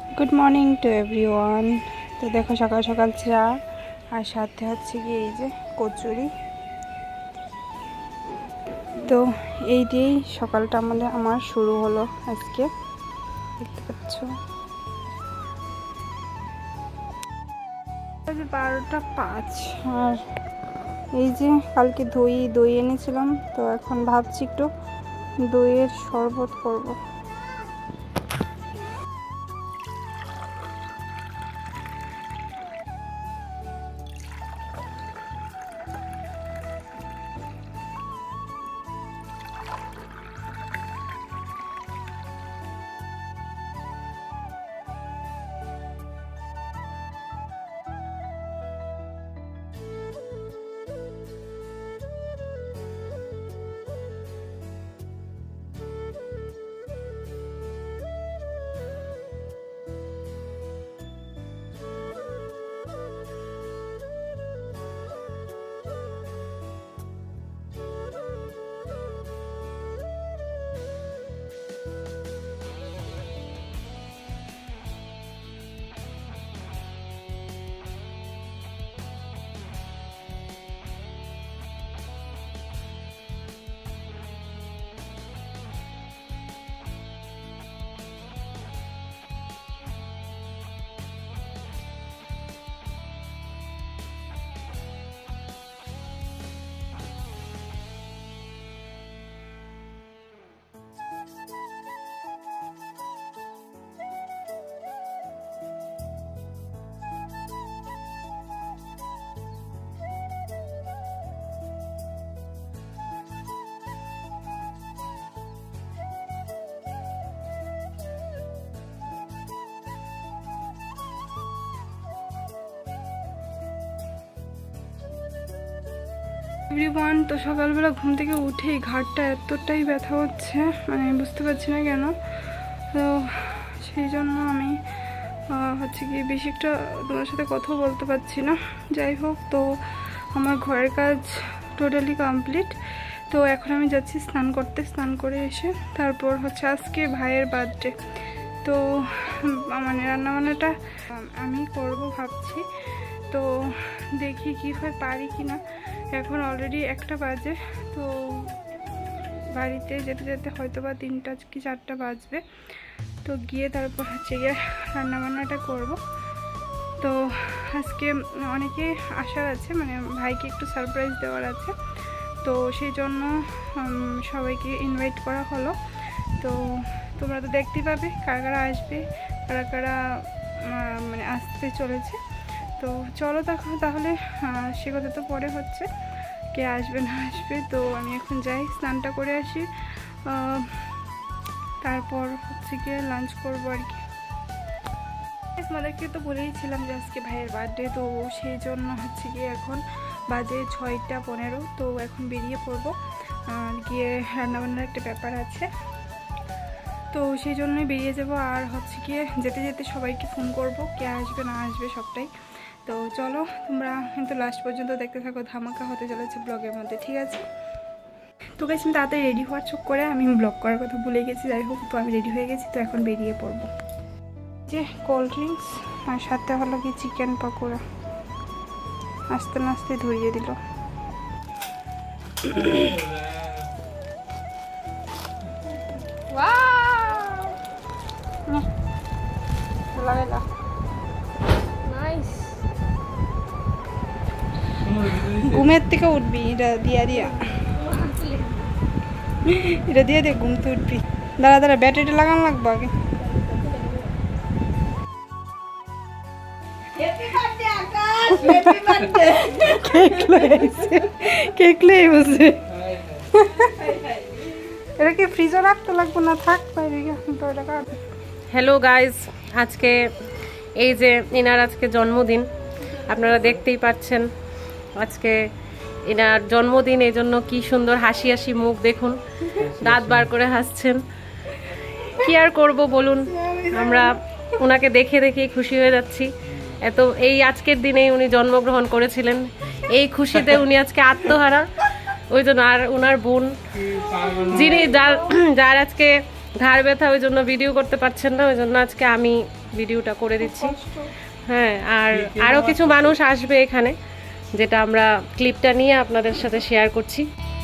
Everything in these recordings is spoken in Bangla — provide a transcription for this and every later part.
Good morning to everyone. তো দেখো সকাল সকাল চা আর সাথে হচ্ছে কি এই যে কচুরি। তো এই দিয়েই সকালটা আমার শুরু হলো আজকে, দেখতে পাচ্ছ 12:05। আর এই যে কালকে দই এনেছিলাম, তো এখন ভাবছি একটু দইয়ের শরবত করব। এভরিওয়ান, তো সকালবেলা ঘুম থেকে উঠেই ঘাটটা এতটাই ব্যথা হচ্ছে, মানে আমি বুঝতে পারছি না কেন। তো সেই জন্য আমি হচ্ছে কি বেশি একটা তোমার সাথে কথা বলতে পারছি না। যাই হোক, তো আমার ঘরের কাজ টোটালি কমপ্লিট। তো এখন আমি যাচ্ছি স্নান করতে। স্নান করে এসে তারপর হচ্ছে আজকে ভাইয়ের বার্থডে, তো মানে রান্নাবান্নাটা আমি করব ভাবছি। তো দেখি কি হয়, পারি কি না। এখন অলরেডি 1টা বাজে, তো বাড়িতে যেতে যেতে হয়তো বা 3টা কি 4টা বাজবে। তো গিয়ে তারপর হচ্ছে গিয়ে রান্নাবান্নাটা করব। তো আজকে অনেকে আসার আছে, মানে ভাইকে একটু সারপ্রাইজ দেওয়ার আছে, তো সেই জন্য সবাইকে ইনভাইট করা হলো। তো তোমরা তো দেখতে পাবে কারা কারা আসবে, কারা কারা মানে আসতে চলেছে। তো চলো তাহলে সে কথা তো পরে হচ্ছে, কে আসবে না আসবে। তো আমি এখন যাই, স্নানটা করে আসি, তারপর হচ্ছে গিয়ে লাঞ্চ করবো আর কি। তোমাদেরকে তো বলেইছিলাম যে আজকে ভাইয়ের বার্থডে, তো সেই জন্য হচ্ছে গিয়ে এখন বাজে 6:15। তো এখন বেরিয়ে পড়বো, গিয়ে রান্নাবান্নার একটা ব্যাপার আছে, তো সেই জন্যই বেরিয়ে যাব। আর হচ্ছে গিয়ে যেতে যেতে সবাইকে ফোন করব, কে আসবে না আসবে সবটাই। তো চলো তোমরা কিন্তু লাস্ট পর্যন্ত দেখতে থাকো, ধামাকা হতে চলেছে ব্লগের মধ্যে, ঠিক আছে? তো গাইস, আমি তাড়াতাড়ি রেডি হওয়ার চোখ করে আমি ব্লগ করার কথা ভুলে গেছি। যাই হোক, তো আমি রেডি হয়ে গেছি, তো এখন বেরিয়ে পড়বো। যে কোল্ড ড্রিঙ্কস আর সাথে হলো কি চিকেন পকোড়া, আস্তে আস্তে ধরিয়ে দিল। ঘুমের থেকে উঠবি, এটা দিয়া এটা দিয়ে দিয়ে ঘুমতে উঠবি। দাঁড়া ব্যাটারিটা লাগানো লাগবো আগে। কেক লয়ে বসে, এটা কি ফ্রিজে রাখতে লাগবো না? থাক বাইরে। হ্যালো গাইজ, আজকে এই যে এনার আজকে জন্মদিন, আপনারা দেখতেই পাচ্ছেন। আজকে এনার জন্মদিন, এই জন্য কি সুন্দর হাসি হাসি মুখ, দেখুন দাঁত বার করে হাসছেন। কি আর করব বলুন, আমরা ওনাকে দেখে দেখে খুশি হয়ে যাচ্ছি। এত এই আজকের দিনেই উনি জন্মগ্রহণ করেছিলেন, এই খুশিতে উনি আজকে আত্মহারা। ওই জন্য আর ওনার বোন, যিনি যার আজকে ঘাড় ব্যথা, ওই জন্য ভিডিও করতে পারছেন না, ওই জন্য আজকে আমি ভিডিওটা করে দিচ্ছি। হ্যাঁ, আর আরও কিছু মানুষ আসবে এখানে, যেটা আমরা ক্লিপটা নিয়ে আপনাদের সাথে শেয়ার করছি।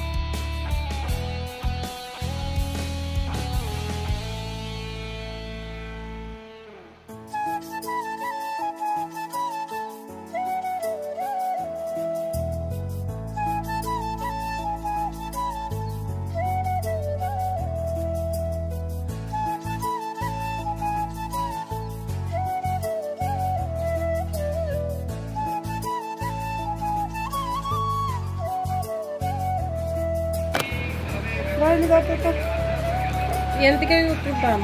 থেকে উঠতাম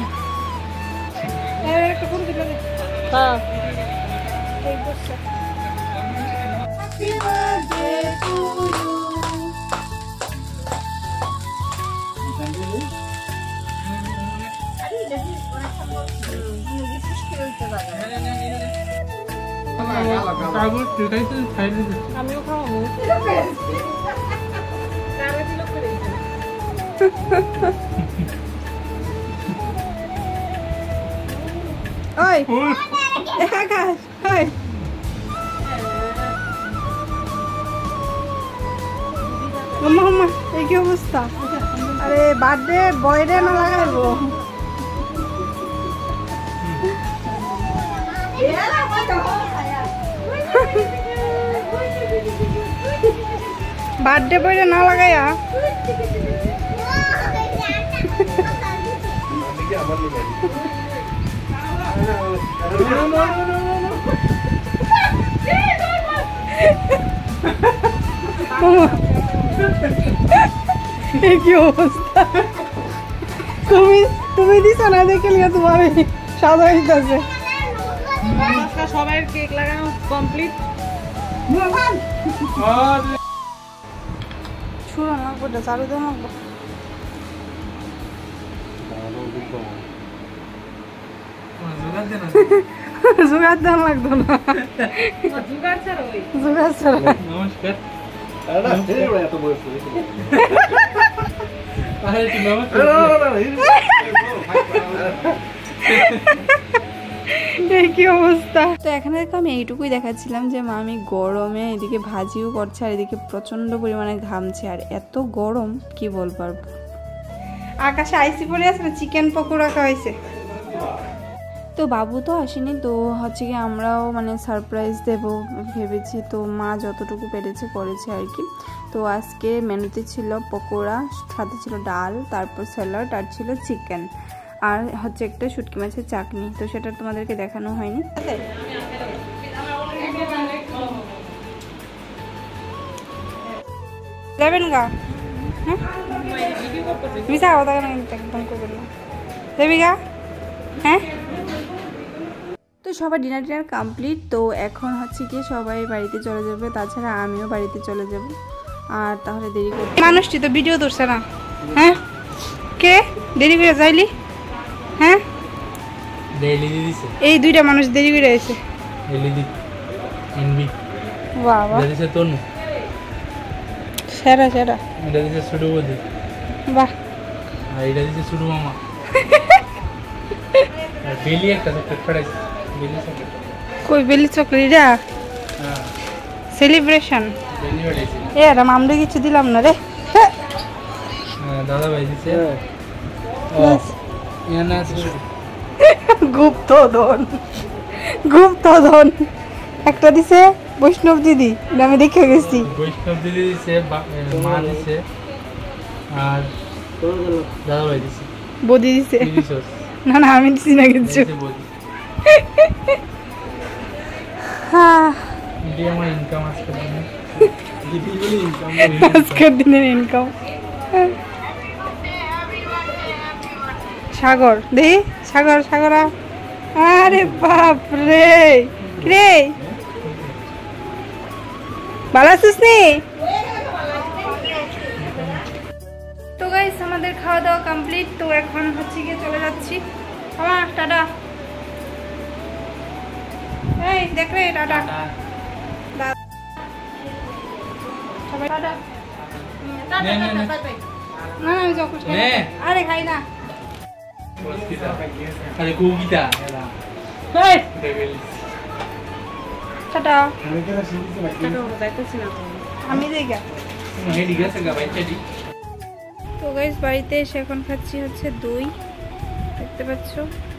আমিও খাওয়াবো। ওই আকাশ, ওই মামা, এই কি অবস্থা? আরে বার্থডে বয়রে না লাগাইবো? বার্থডে বয়রে না লাগাইয়া কি অবস্থা? তুমি দিছো না দেখে লিয়া তোমার সাদা হইতাছে। সবাই কেক লাগানো কমপ্লিট। শুরু লাগবো, চালু দেওয়া লাগবো। জোগাড় দেওয়া লাগতো না, জোগাড় ছাড়া। নমস্কার। কি অবস্থা? তো এখানে দেখো আমি এইটুকুই দেখাচ্ছিলাম যে মামি গরমে এদিকে ভাজিও করছে আর এদিকে প্রচন্ড পরিমাণে ঘামছে, আর এত গরম কি বলবো। আকাশে আইসি পড়ে আছে না, চিকেন পকোড়া খাওয়াইছে। তো বাবু তো আসেনি, তো হচ্ছে কি আমরাও মানে সারপ্রাইজ দেব ভেবেছি, তো মা যতটুকু পেরেছে করেছে আর কি। তো আজকে মেনুতে ছিল পকোড়া, সাথে ছিল ডাল, তারপর স্যালাড, আর ছিল চিকেন, আর হচ্ছে একটা শুটকি মাছের চাটনি। তো সেটা তোমাদেরকে দেখানো হয়নি। যাবেন গা? হ্যাঁ, মিশা কথা একদম করবেন না, দেবী গা? হ্যাঁ। তো সবার ডিনার কমপ্লিট। তো এখন হচ্ছে কি সবাই বাড়িতে চলে যাবে, তাছাড়া আমিও বাড়িতে চলে যাব। আর তাহলে দেরি করতে, মানুষটি তো ভিডিও ধরছে না। হ্যাঁ, কে দেরি করে যাইলি? হ্যাঁ, এই দুইটা মানুষ দেরি করে এসে। বাবা সেরা সেরা, বাহ। কই বেলি চকলেট? এটা সেলিব্রেশন। এ রাম, আমরা কিছু দিলাম না রে। দাদা ভাই দিছে গুপ্তধন, গুপ্তধন একটা দিছে বৈষ্ণব দিদি, আমি দেখে গেছি। বৈষ্ণব দিদি দিছে, মা দিছে, আর দাদা ভাই দিছে, বদি দিছে। না না, আমি দিছি না কিছু। হ্যাঁ, আমার ইনকাম আজকের দিনের ইনকাম। সাগর দেই, সাগর সাগরা। আরে বাপ রে, রে ভালো আছিস নি? তো গাইস আমাদের খাওয়া দাওয়া কমপ্লিট। তো এখন হচ্ছে গিয়ে চলে যাচ্ছি। আমার টাটা। এই দেখ রে, টাটা। সবাই টাটা। না না, আমি চকলেট খাই না। আরে খাই না। আরে কুকিটা এলা এই টাটা। যাইতেছি না তো। আমি দেখা হেডি গেছে গা বাইচাটি। তো গাইস বাড়িতে এসে এখন খাচ্ছি হচ্ছে দই, দেখতে পাচ্ছ।